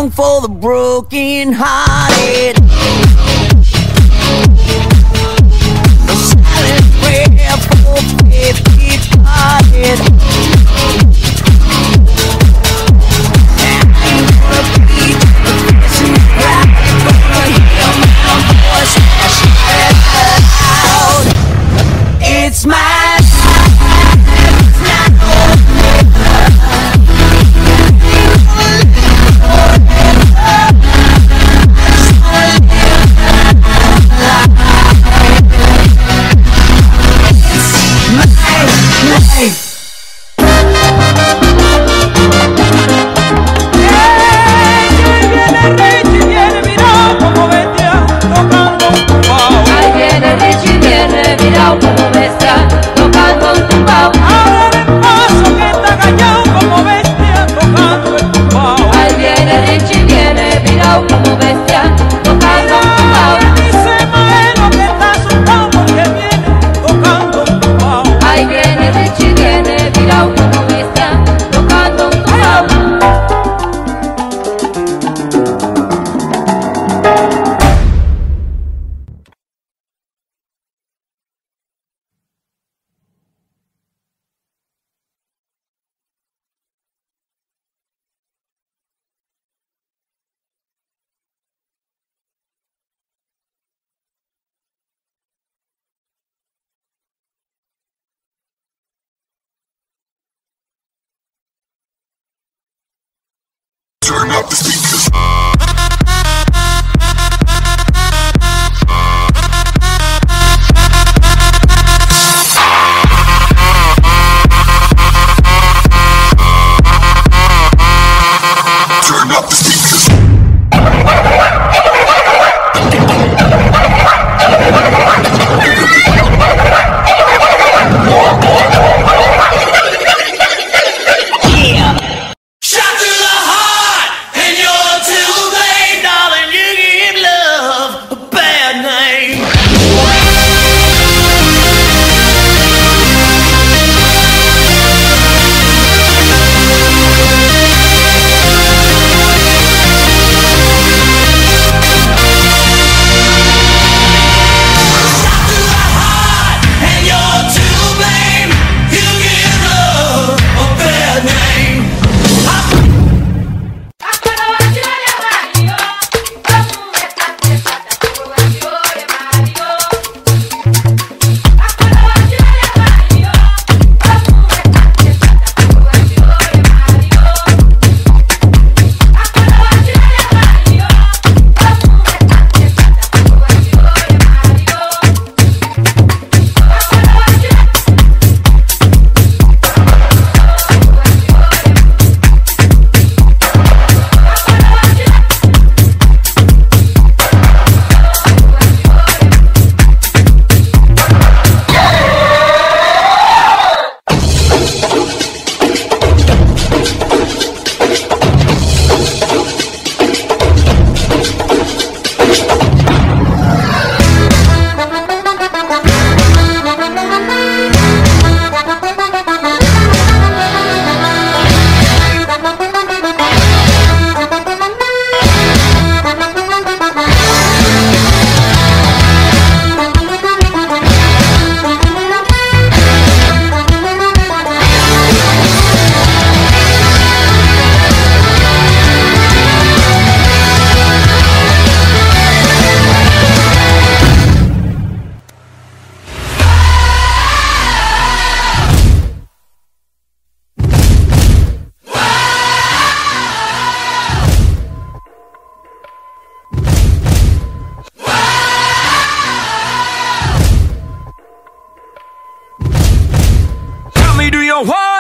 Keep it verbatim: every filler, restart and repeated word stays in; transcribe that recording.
song for the broken hearted. A silent prayer for faith departed. And I'm gonna be the person who's proud. Gonna hear my voice and shout it out. It's my turn up the speakers. Turn up the speakers. Yeah. Shot through the heart, and you're too late, darling. You give love a bad name. Shot through the heart, and you're to blame. You give love a bad name. Tell me, do you want